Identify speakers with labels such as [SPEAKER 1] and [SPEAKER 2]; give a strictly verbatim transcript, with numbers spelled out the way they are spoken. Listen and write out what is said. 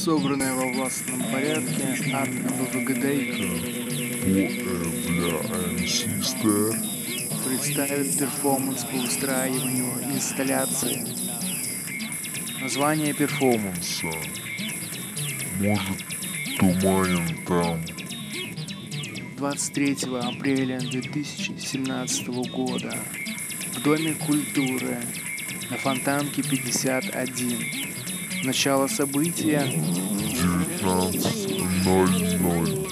[SPEAKER 1] собранная во властном порядке от БВГД представит перформанс по выстраиванию инсталляции. Название перформанса
[SPEAKER 2] может туманен там.
[SPEAKER 1] двадцать третьего апреля две тысячи семнадцатого года в Доме культуры на Фонтанке пятьдесят один. Начало события
[SPEAKER 2] девятнадцать ноль ноль.